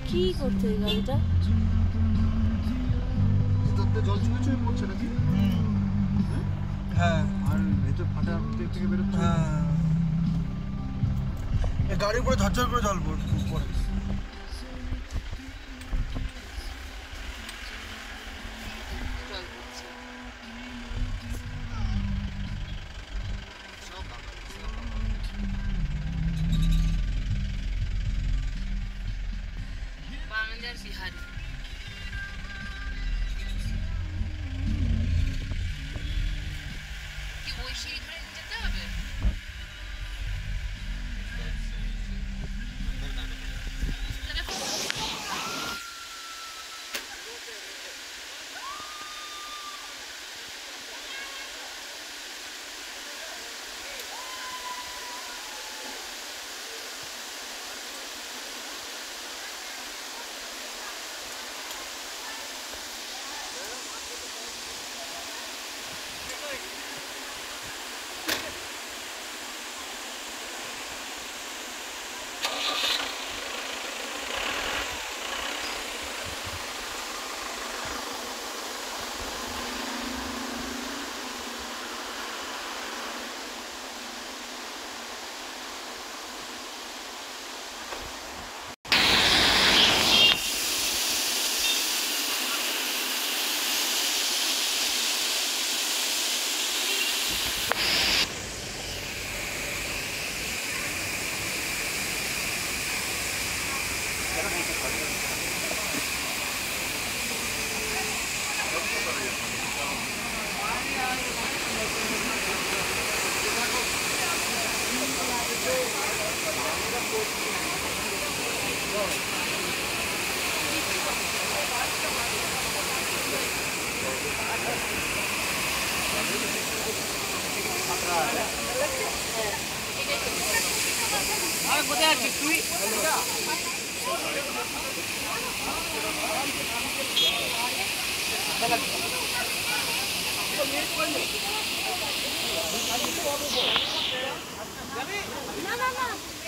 কি করতে এই গাড়িটা? ভিতরতে জল চুয়ে চুয়ে পড়ছে নাকি? হ্যাঁ, আর ভিতর ফাটা থেকে বেরোচ্ছে। হ্যাঁ, এই গাড়ির উপরে ঝরঝর করে জল পড়ে। বাংলার বিহারি কি ওই সিঁড়ি ধরে যেতে হবে? কোথায় আছিস তুই? না না না